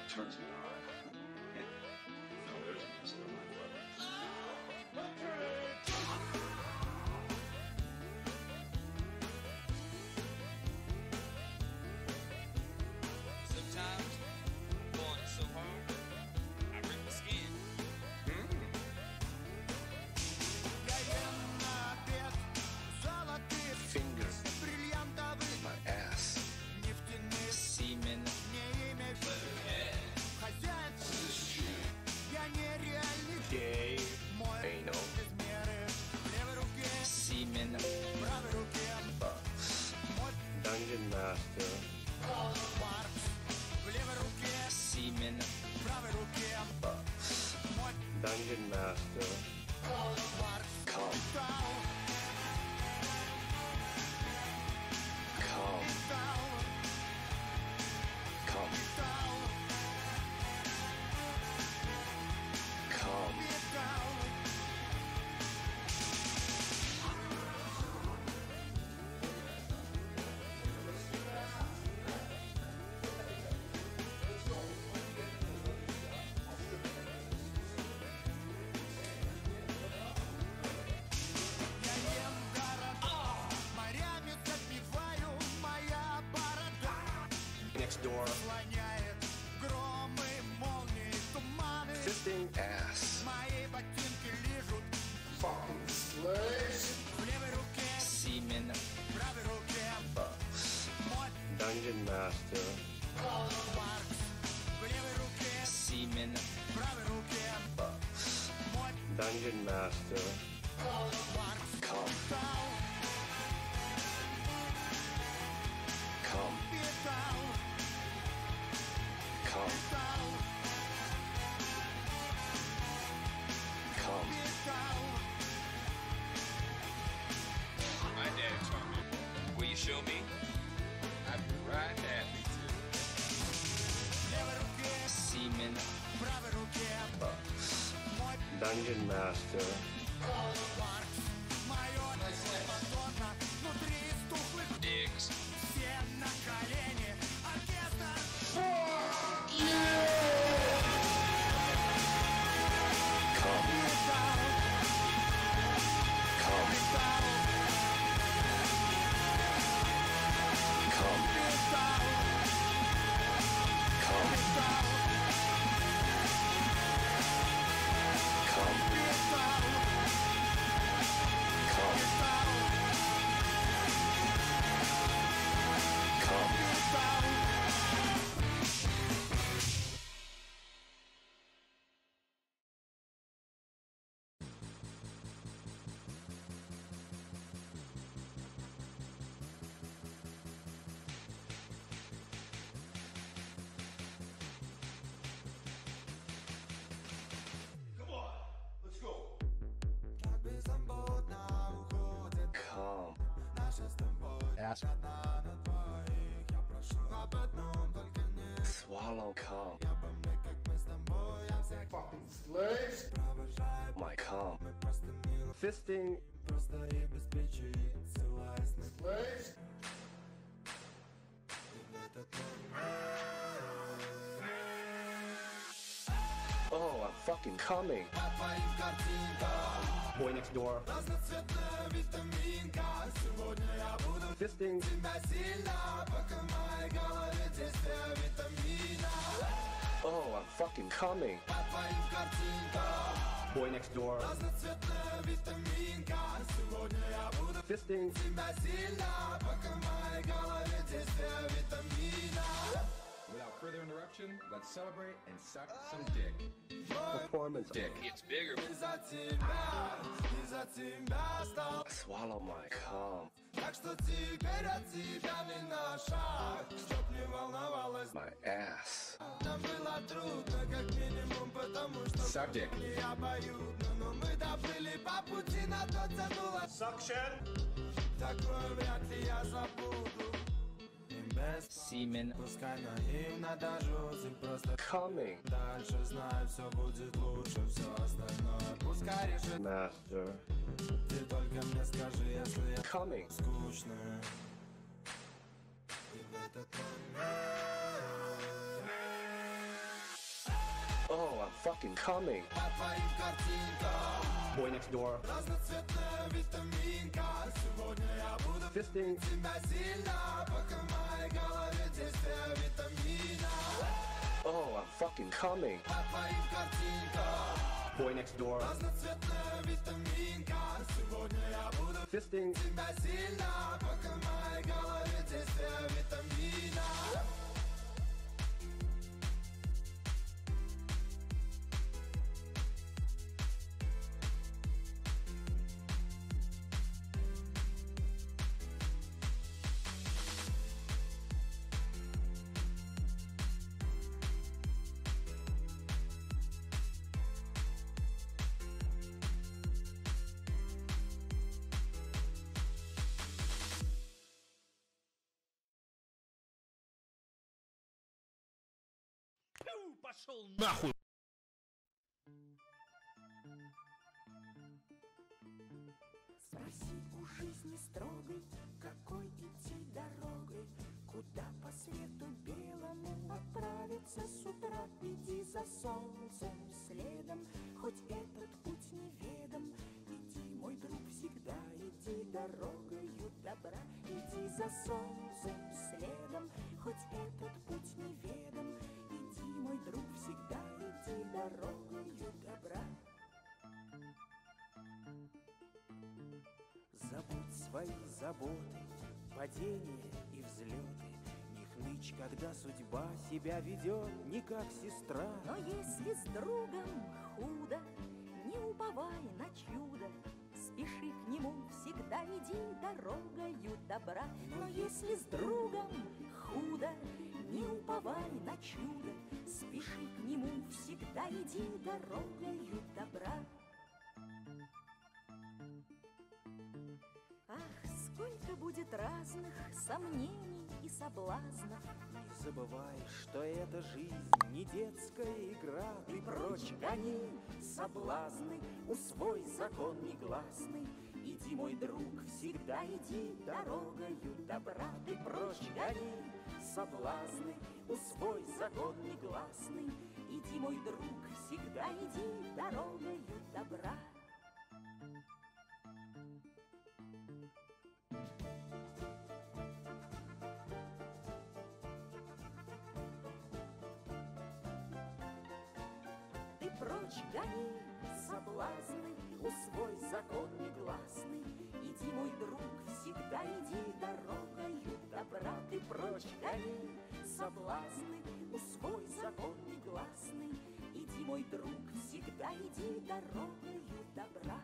turns me on. No, there's a missile on my level. Sometimes I'm going so hard, I rip my skin. Fingers, my ass, Semen. gay, anal, Semen. dungeon master, Semen. dungeon master, come, come, come, come. Next door, fisting ass, fucking slaves, Semen. dungeon master, Semen. dungeon master, come, come, come, come. My dad told me. Will you show me? I'd be right happy to. Semen. Dungeon master, Diggs. come, come, come, come, Come on, let's go. come. Ass. Swallow cum. Fucking slaves. My cum. Fisting. Slaves. Oh, I'm fucking coming. Boy next door. Fisting. Oh, I'm fucking coming. Boy next door. Fisting. Without further interruption, let's celebrate and suck some dick. Performance. Dick. It's bigger. Swallow my cum. My ass. Suck dick. Suction. Semen. Coming. Дальше знаю, все будет лучше, все остальное пускай решит. Master. Ты только мне скажи, если я Coming. скучный. И в этот момент Oh, I'm fucking coming. Boy next door. Fisting. Oh, I'm fucking coming. Boy next door. Fisting. Пошел нахуй! Спроси у жизни строгой, какой идти дорогой, куда по свету белому отправиться с утра. Иди за солнцем следом, хоть этот путь неведом. Иди, мой друг, всегда иди дорогою добра. Иди за солнцем следом, хоть этот путь неведом. Иди, мой друг, всегда иди дорогою добра. Забудь свои заботы, падения и взлеты. Не хнычь, когда судьба себя ведет не как сестра. Но если с другом худо, не уповай на чудо. Спеши к нему, всегда иди дорогою добра. Но если с другом худо, не уповай на чудо. Спеши к нему, всегда иди дорогою добра. Ах, сколько будет разных сомнений и соблазнов. Не забывай, что эта жизнь не детская игра. Ты прочь гони соблазны, усвой закон негласный. Иди, мой друг, всегда иди дорогою добра. Ты прочь гони соблазны, усвой закон негласный. Иди, мой друг, всегда иди дорогою добра. Ты прочь гони соблазны, усвой закон негласный. Иди, мой друг, всегда иди дорогою добра. Ты прочь гони соблазны, усвой закон негласный. Иди, мой друг, всегда иди дорогою добра.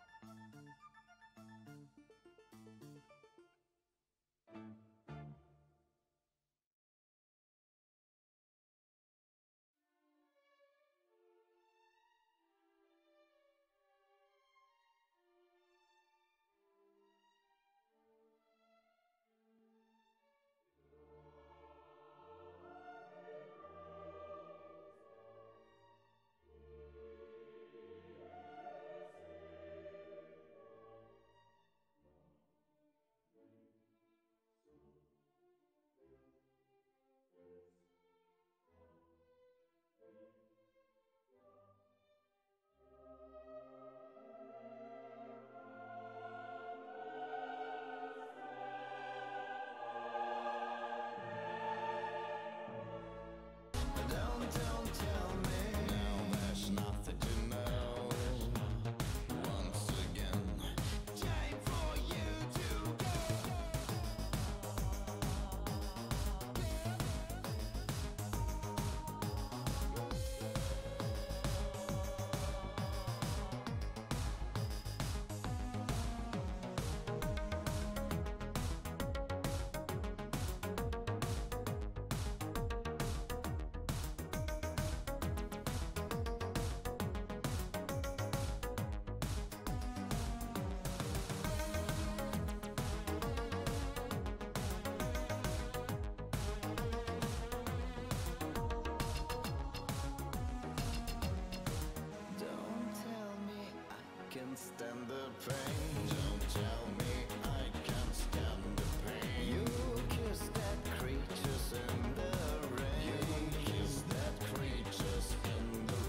Stand the pain. Don't tell me I can't stand the pain. You kiss that creatures in the rain. You kiss that creatures in the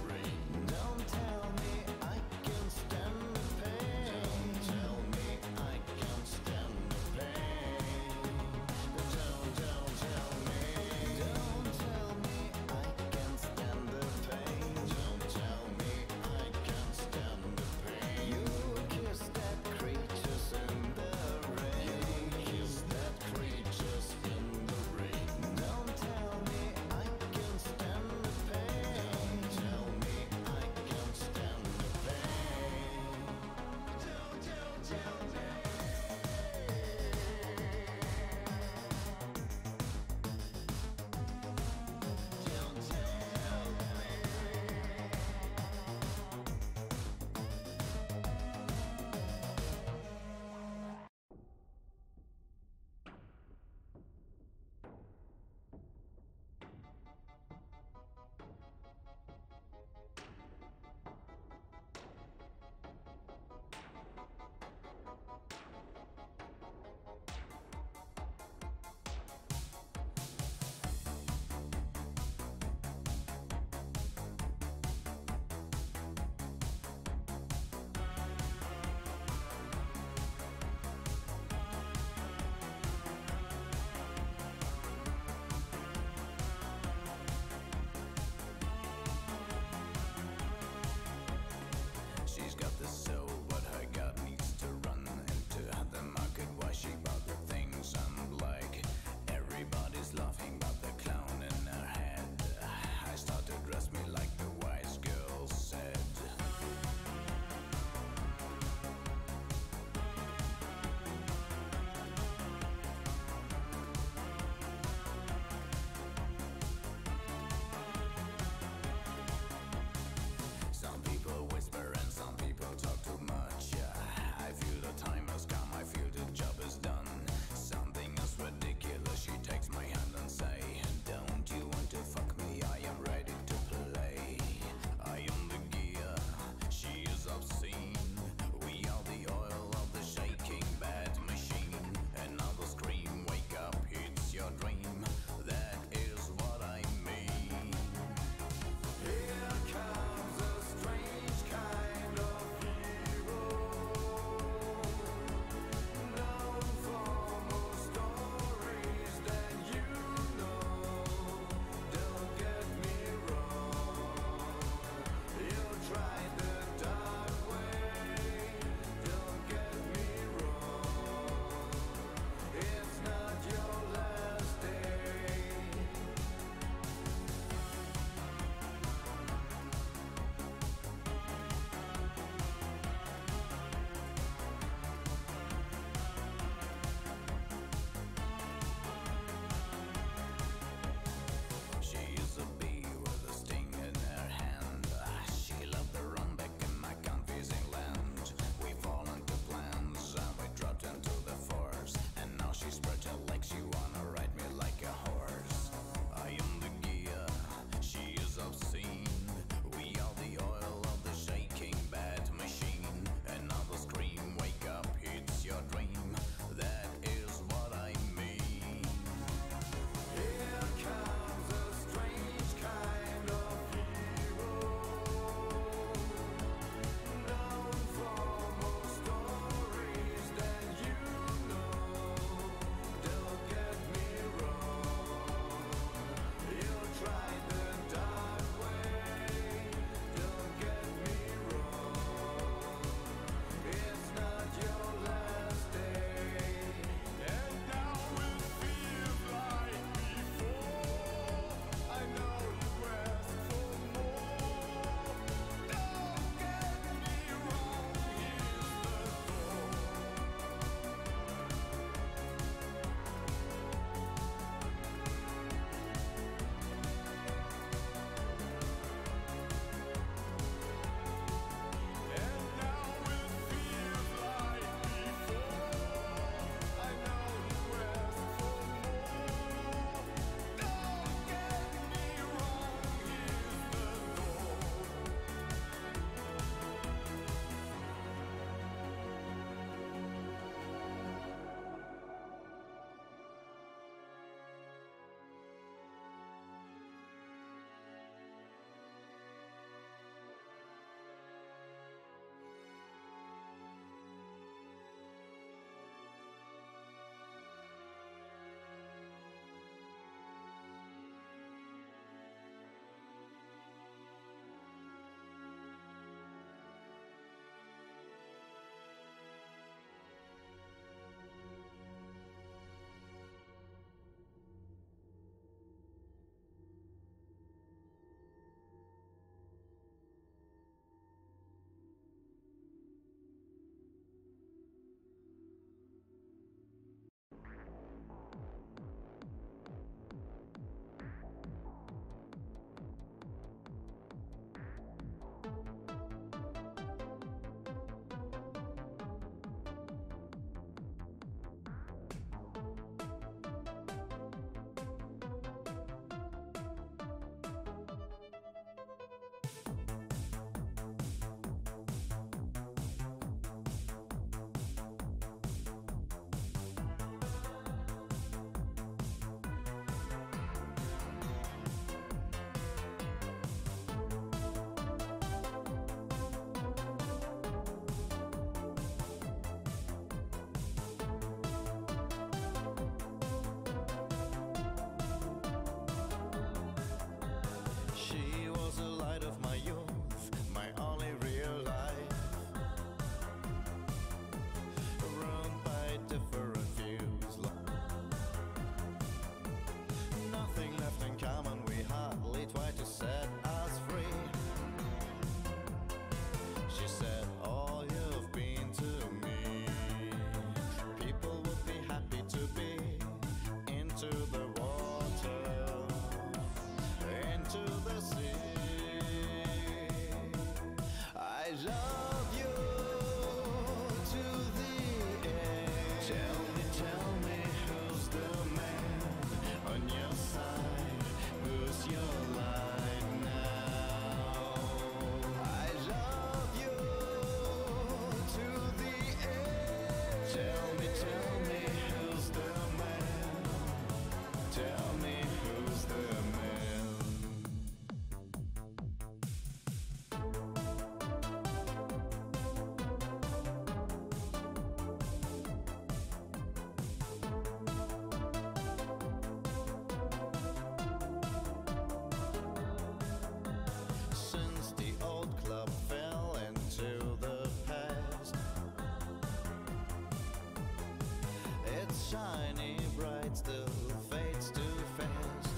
shiny bright still fades too fast.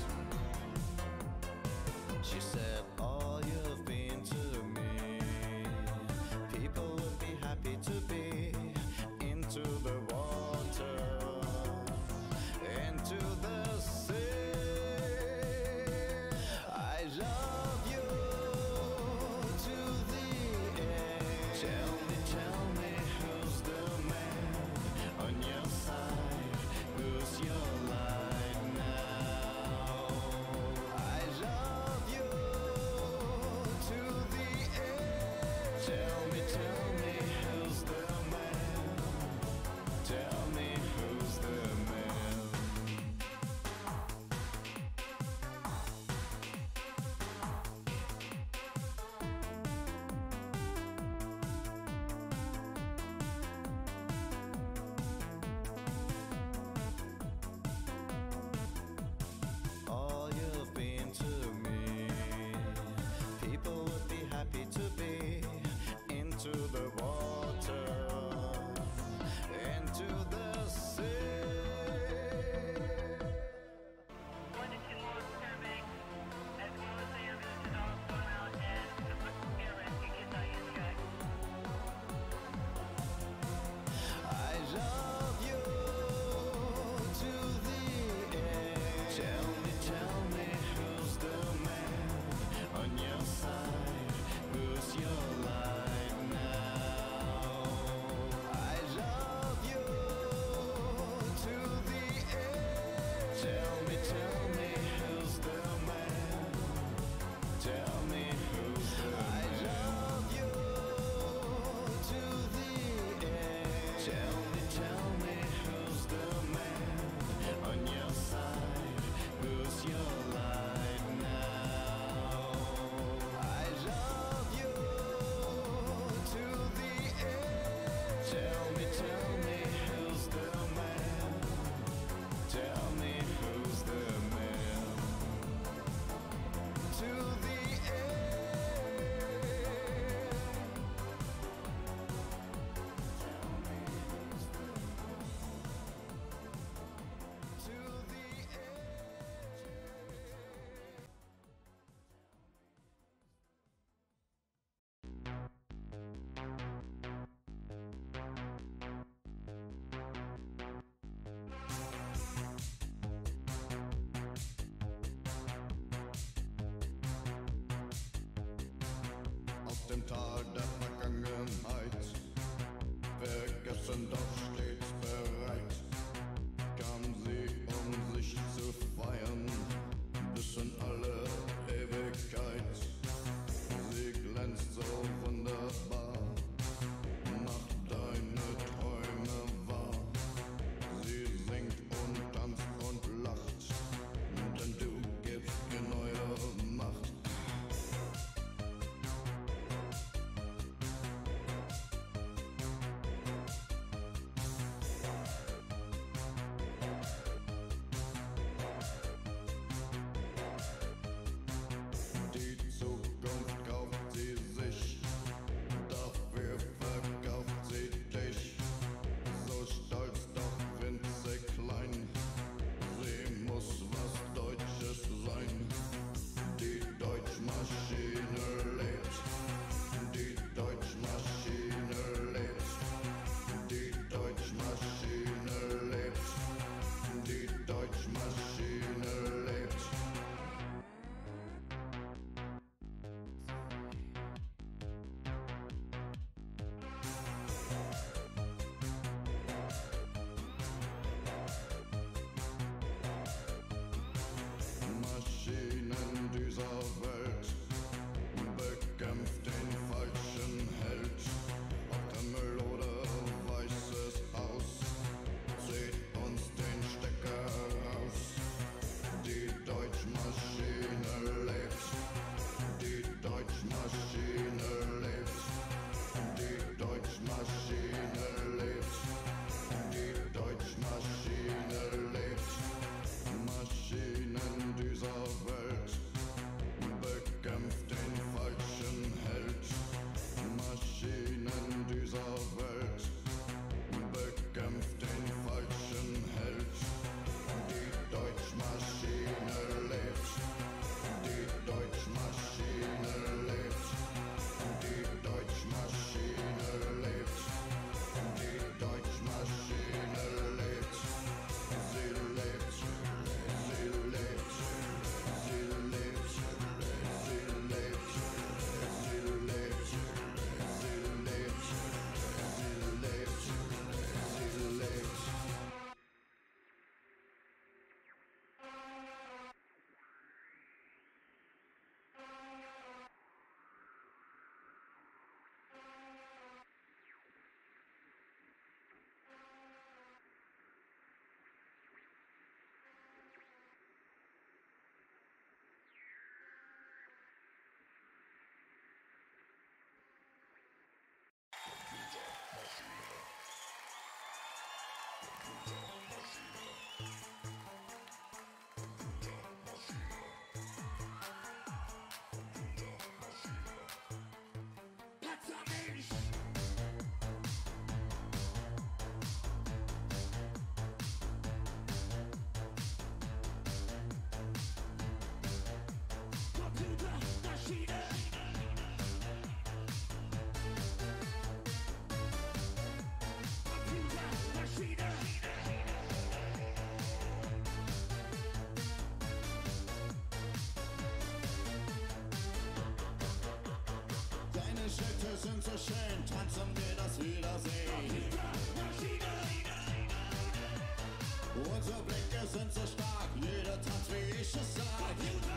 She said, all you've been to me, people would be happy to be into the water, into the sea. I love you to the end. Tell me who's the man on your side, who's your light now. I love you to the end. Tell me who's the man. Tell me who's the man. All you've been to me, people would be happy to be into the water, into the sea. One to two more surveying, as well as the ambulances all going out and the air rescue kits are in track. I love you to the end. Tell me who's the man on your side, who's your light now. I love you to the end. Tell me who's the man. Tell me who's the man. I love you to the end. Tell me who's the man on your side, who's your light now. I love you to the end. Tell me who's the man. Tell me who's the man. To the Aus dem Tal der Vergangenheit, vergessen doch stets bereit, kam sie, um sich zu feiern, bis in alle Ewigkeit. Sie glänzt so wunderbar, macht deine Träume wahr. Sie singt und tanzt und lacht, denn du gibst ihr neue Macht. Unsere Blicke sind so stark, jeder tanzt wie ich es sag.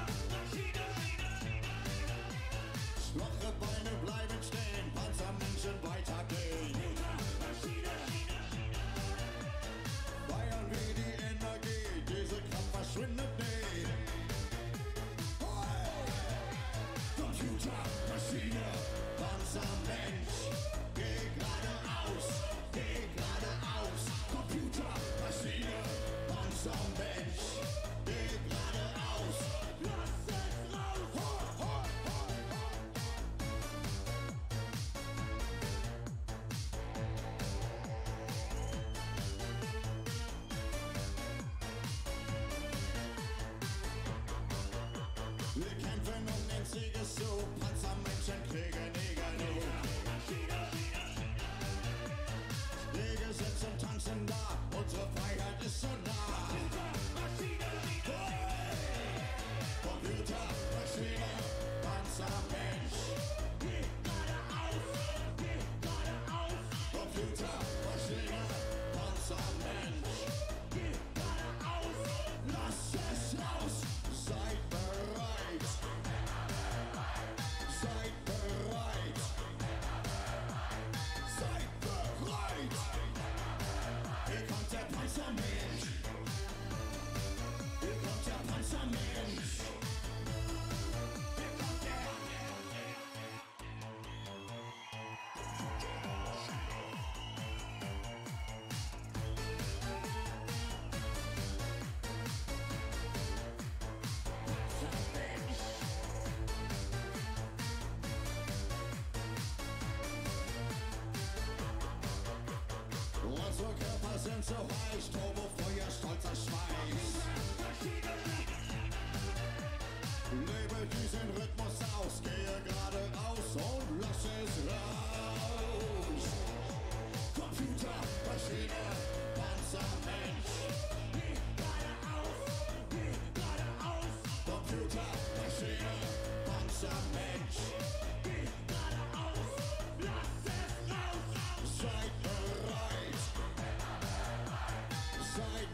Schwache Beine bleiben stehen, Panzermenschen weitergehen. Feiern wie die Energie, diese Kraft verschwindet nie. Computer, Maschine, Panzermensch, geh geradeaus, geh geradeaus. Computer, Maschine, Panzermensch, geh geradeaus. Lass es raus! Ho, ho, ho, ho. Wir kämpfen um den Siegeszug, Panzermenschen kriegen nie genug. Wege sind zum Tanzen da, unsere Freiheit ist so nah. Computer, Maschine, Panzermensch. Computer, Maschine, Panzermensch. Lass es raus, seid bereit. Seid bereit. Seid bereit. Hier kommt der Panzermensch. Hier kommt der Panzermensch. Hier kommt der. Unsere Körper sind so heiß, Turbofeuer, stolzer Schweiß. Lebe diesen Rhythmus aus, gehe geradeaus und lass es raus. Computer, Maschine, Panzermensch. Geh geradeaus, geh geradeaus. Computer, Maschine, Panzermensch. Geh geradeaus, lass es raus. Seid bereit. Seid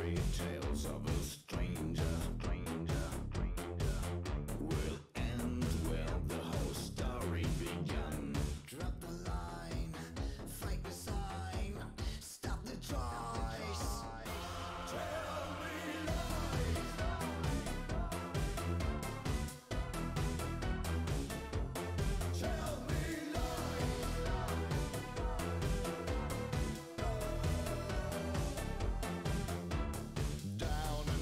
tales of a stranger will end where the whole story began. Drop the line, fight the sign, stop the choice. Tell me lies. Tell me lies. Down in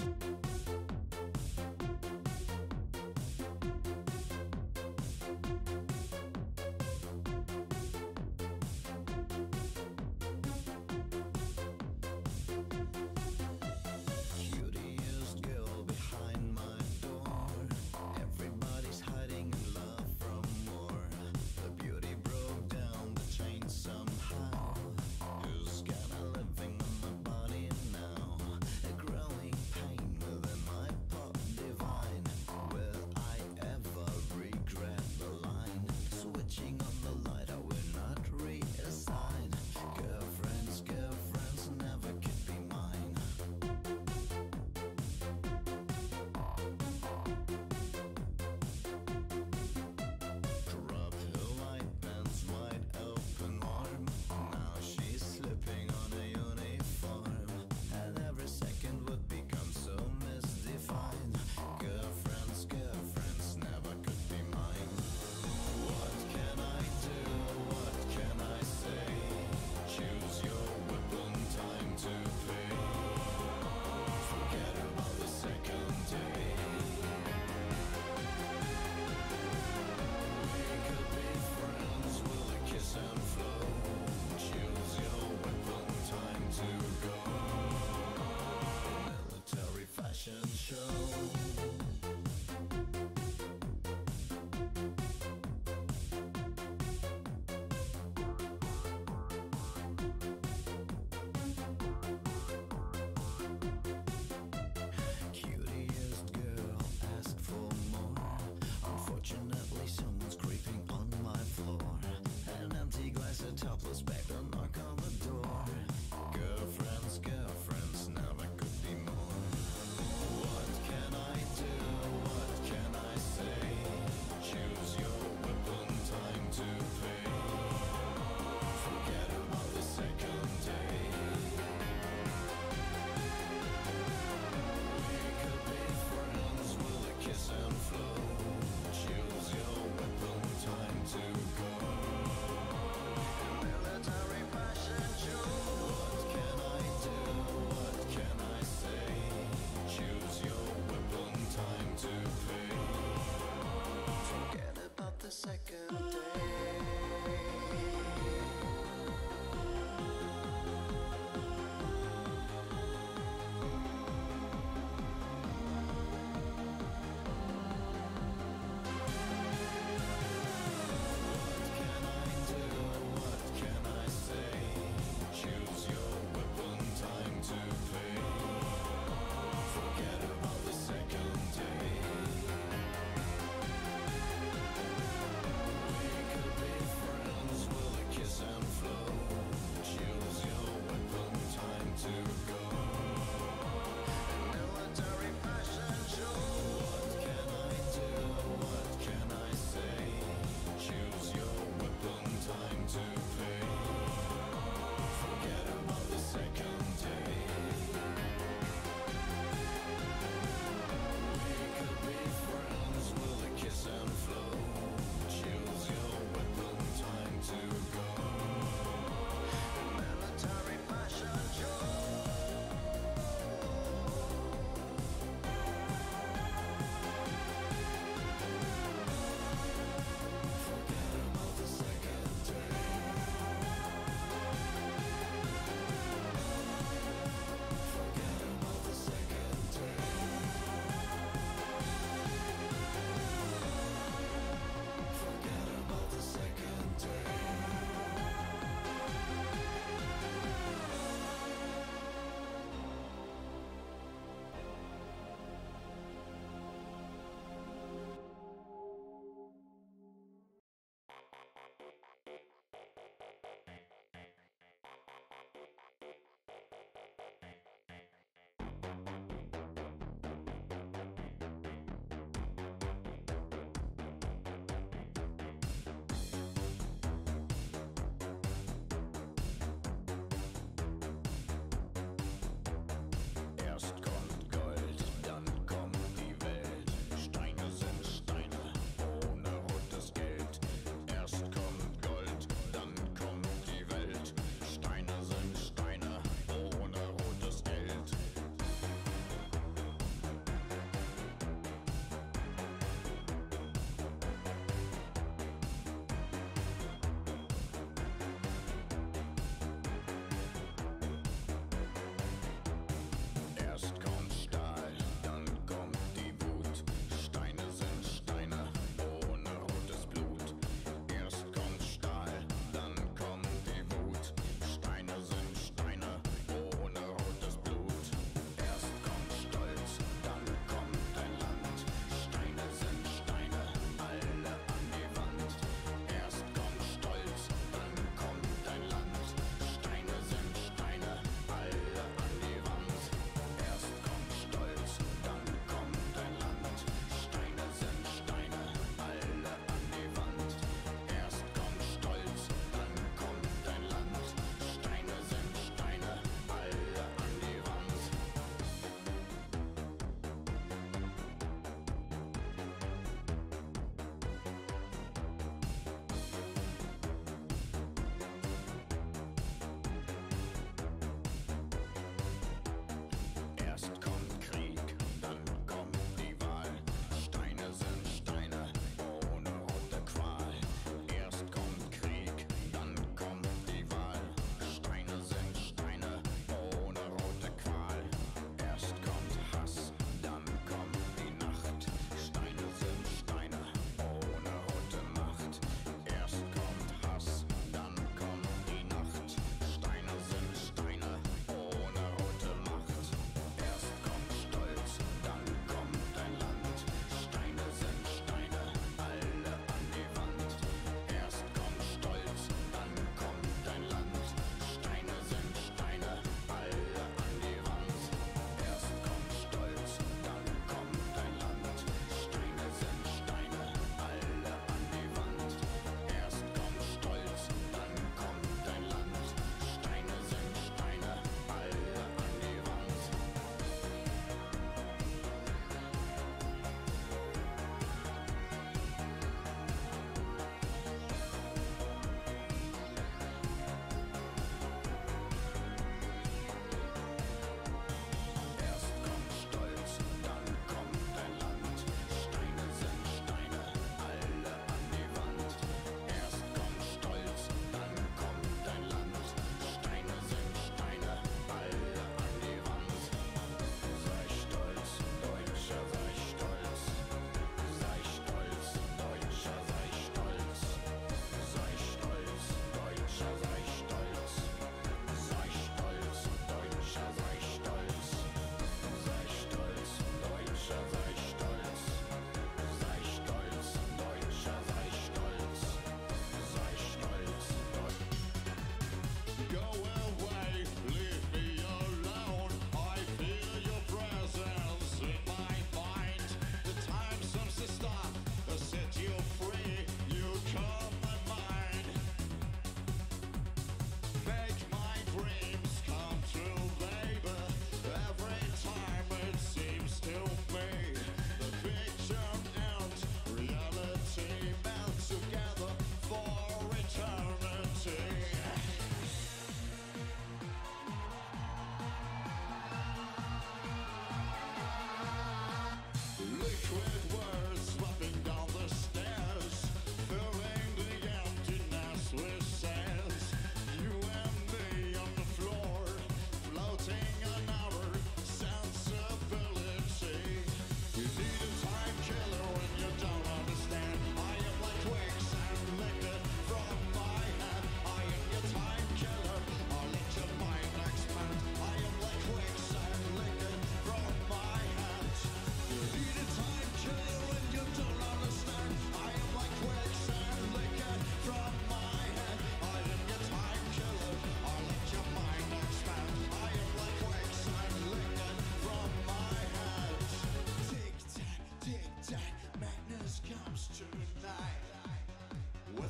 Cutest girl behind my door. Everybody's hiding in love from war. The beauty broke down the chain somehow. Who's gonna living on my body now? A growing pain will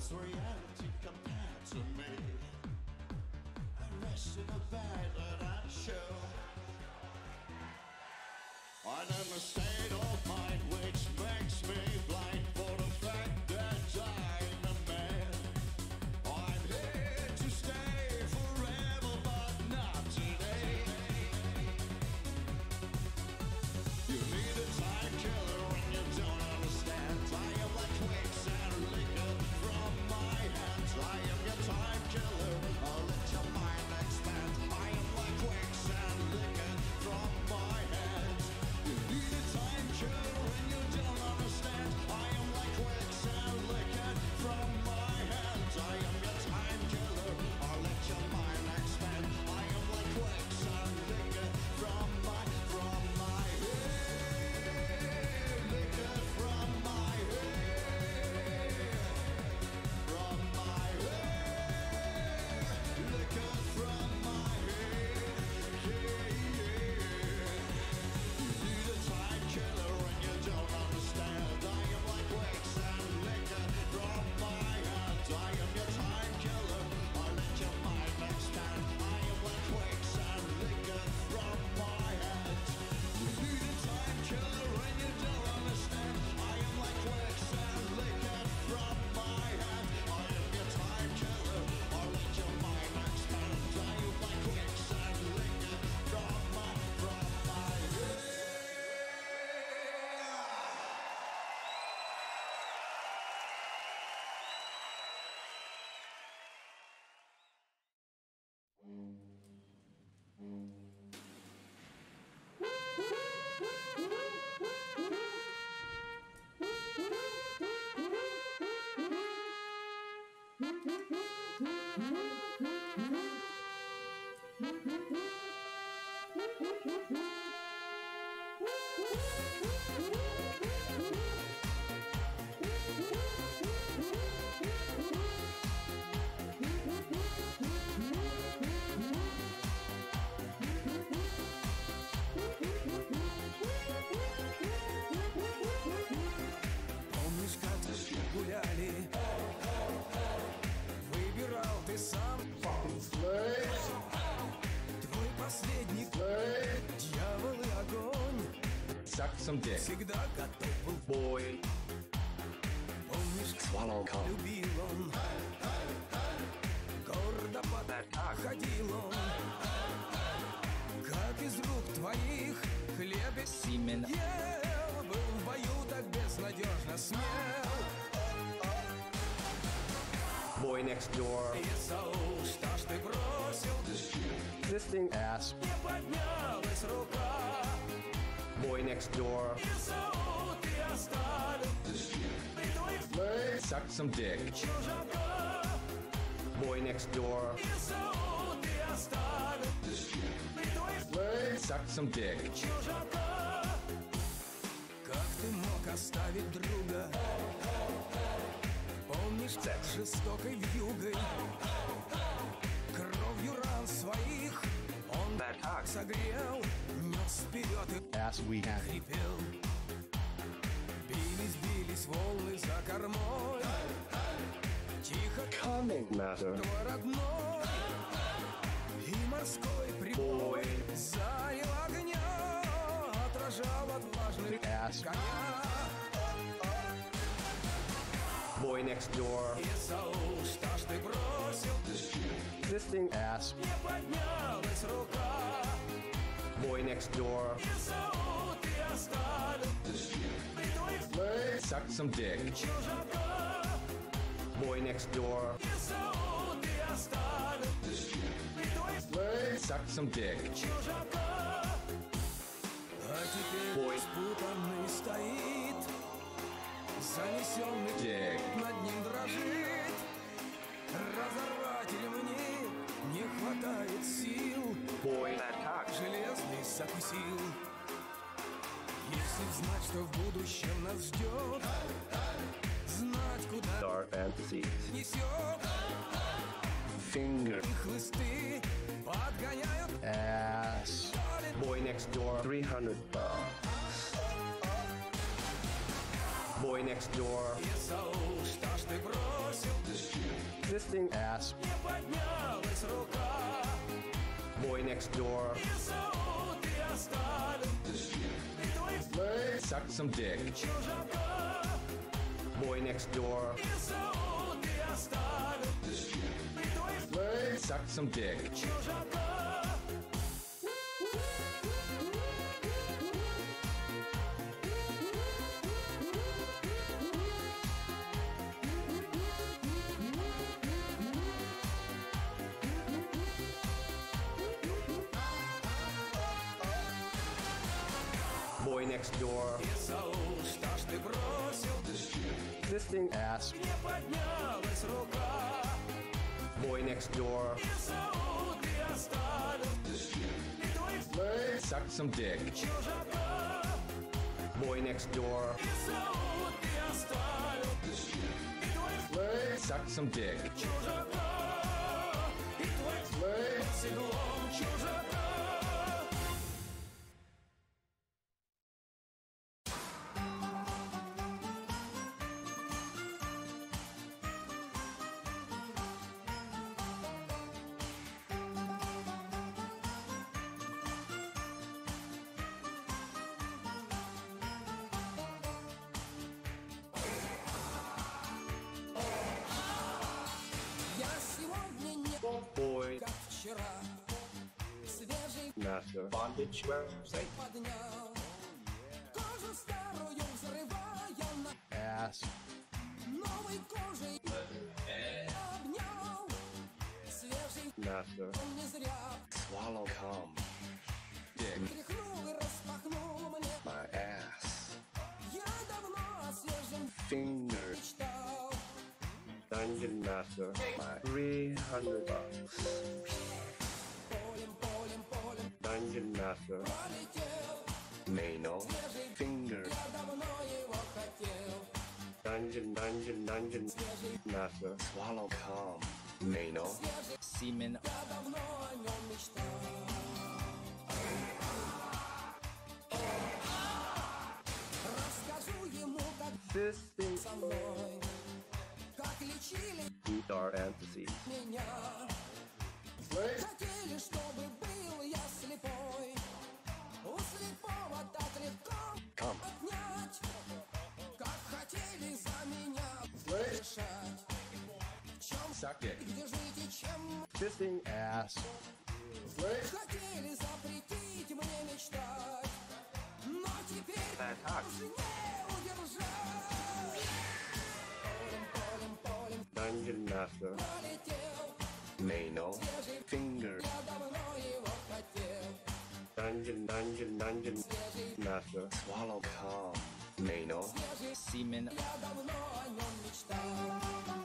What's reality compared to me? I rest in a bed that I show. I'm in a state of mind which makes me blind for the fact that I'm a man. I'm here to stay forever, but not today. You need a time killer when you don't understand. I am like quicksand liquor from my hands. I am your time killer. I'll let your mind expand. I am like quicksand liquor from my hands. You need a time killer when you don't understand. I am like quicksand liquor from my hands. I am your time killer. I'll let your mind expand. I am like quicksand liquor from my head. Liquor from my head. From my head. Liquor from my head. You need a time killer when you don't understand. I am like quicksand liquor from my hands. I am your time killer. I'll let your mind expand. I am like quicksand liquor from my hands. You need a time killer when you don't understand. I am like quicksand liquor from my hands. I am your time killer. I'll let your mind expand. I am like quicksand liquor from my head. Помнишь, как гуляли? Выбирал ты сам. Твой последний дьявол и огонь. Suck some dick. Всегда готов был в бой. Помнишь, Swallow cum. любил он. Гордо ходил он. Как из рук твоих хлеб и Semen. ел. Был в бою так безнадежно смел. Boy next door. Исаул, что ж ты бросил? Existing ass. Не поднялась рука. Boy next door. Исаул, ты оставил. Ты твой Suck some dick. чужака. Boy next door. Исаул, ты оставил. Ты твой Suck some dick. чужака. Как ты мог оставить друга? Помнишь, жестокой вьюгой, кровью ран своих он так согрел, нес вперед и Ass we have. хрипел. Бились волны за кормой, тихо Coming, matter. твой родной и морской прибой залил огня, отражал отважный Ass. коня. Boy next door. Исаул, что ж ты бросил? Existing Ass. Не поднялась рука. boy next door. Исаул, ты оставил. Ты твой Suck some dick. чужака. Boy next door. Исаул, ты оставил. Ты твой Suck some dick. чужака. А теперь Ой. спутанный стоит, занесенный Dick. над ним дрожит. Разорвать мне не хватает сил, Boy. железный закусил. Если знать, что в будущем нас ждет, знать, куда Dark fantasies. несет, Finger. хлысты подгоняют. Ass. Boy next door. 300 bucks. Boy Boy next door. Исаул, что ж ты бросил? This thing. Ass. Не поднялась рука. Boy next door. Исаул, ты оставил. И твой Suck some dick. чужака. Boy next door. Исаул, ты оставил. И твой Suck some dick. чужака. Boy next door. Исаул, что ж ты бросил? This thing. Ass. Не поднялась рука. Boy next door. Исаул, ты оставил. И твой Suck some dick. чужака. Boy next door. Исаул, ты оставил. И твой Suck some dick. чужака. И твой под седлом чужака. Я сегодня не Boy как вчера. Свежий Master. bondage website. поднял. Кожу старую взрывая на Ass. новой кожей. Обнял. Свежий Master. он не зря Swallow cum. тряхнул и распахнул мне. My ass. Я давно о свежем Finger. мечтал. Dungeon Master. My $300. Полем, полем, полем Dungeon Master. полетел. Mano. Finger. Я давно его хотел. Dungeon Master. Swallow cum. Mano. Semen. Я давно о нем мечтал. Расскажу ему, как This thing. со мной, как лечили These are fantasies. меня. Хотели, чтобы был я слепой. У слепого так легко Come. отнять. Как хотели за меня решать. В чем Suck it. где жить и чем This thing. Ass. хотели запретить мне мечтать. Но теперь уже не удержать. Полем, полем, полем Dungeon Master. полетел. Mano. Finger. Я давно его хотел. Dungeon Master. Swallow cum. Mano. Semen. Я давно о нем мечтал.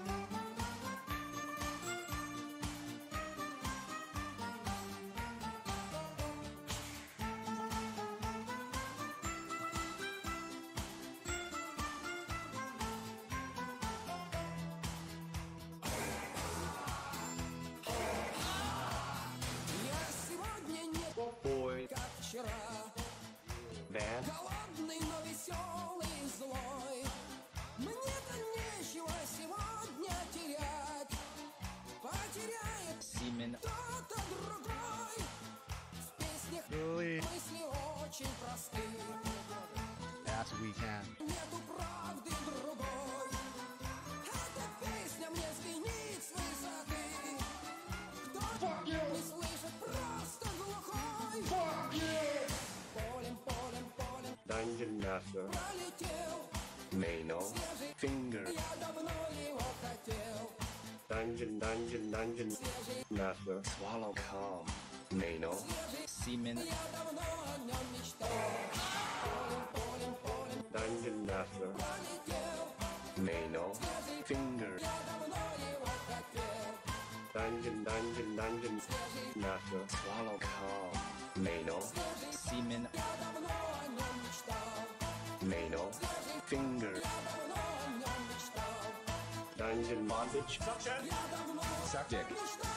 Я сегодня не Boy. как вчера. Van. Голодный, но веселый и злой. Мне-то нечего сегодня терять. Потеряет Semen. кто-то другой. В песнях мысли очень просты. As we can. Нету правды другой. Эта песня мне звенит с высоты. Кто не слышит, просто глухой. Полем, полем, полем Dungeon Master. пролетел. Mano. Finger. Я давно его хотел. Dungeon Master. Swallow cum. Mano. Semen. Я давно о нем мечтал. Полем, полем, полем Dungeon Master. пролетел. Mano. Finger. Я давно его хотел. Dungeon Master. Swallow cum. Mano. Semen. Я давно о нем мечтал. Mano. Finger. Я давно о нем мечтал. Dungeon bondage. Я давно Suck dick. мечтал.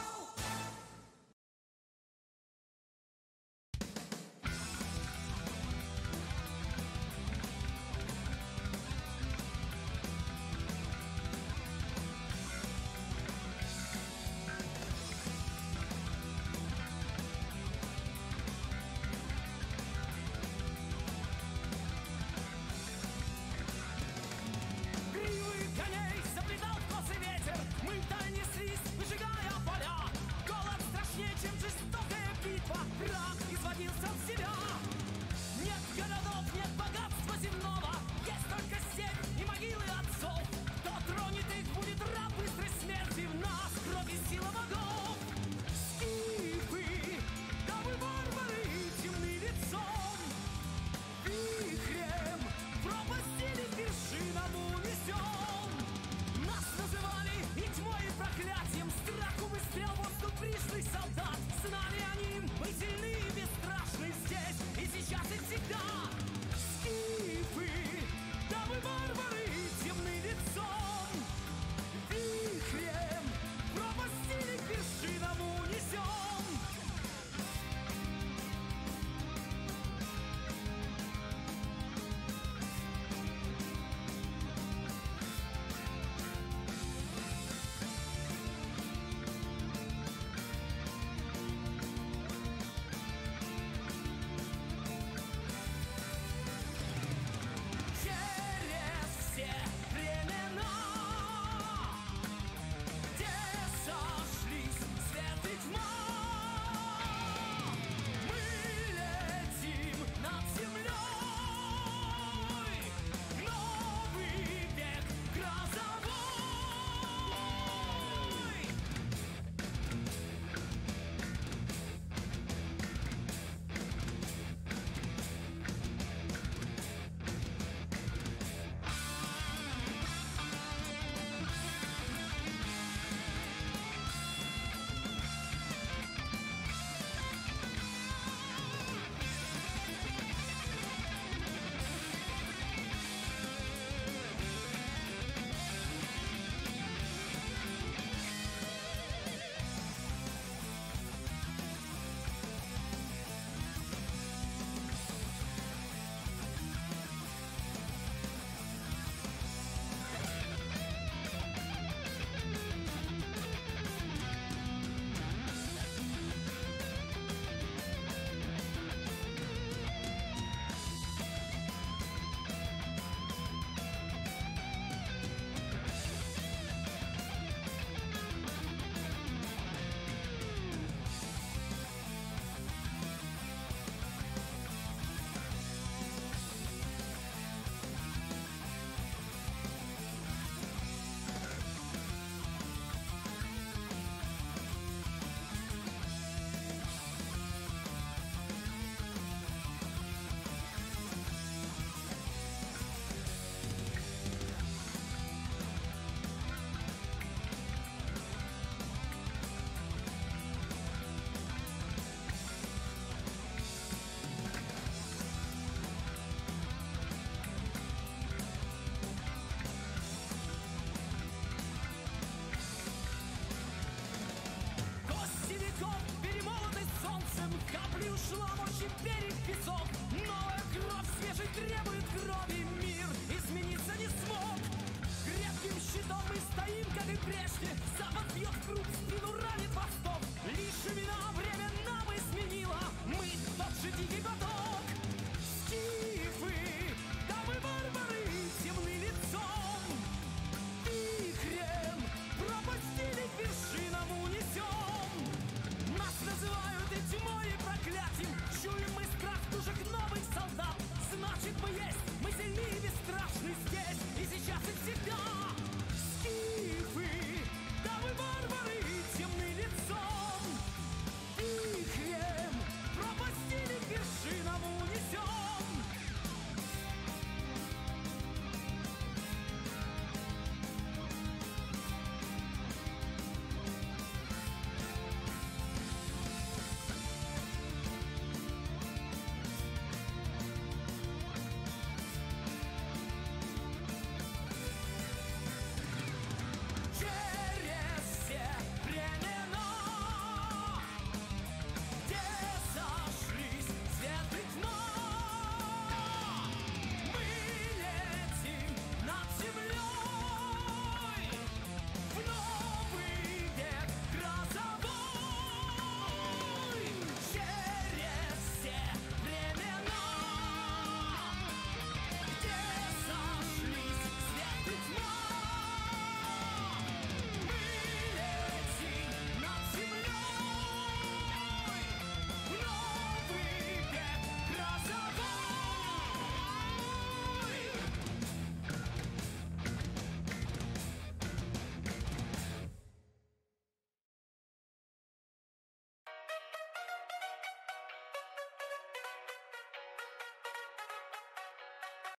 солнцем, капли ушла, мочи берег песок. Новая кровь свежей требует крови, мир измениться не смог.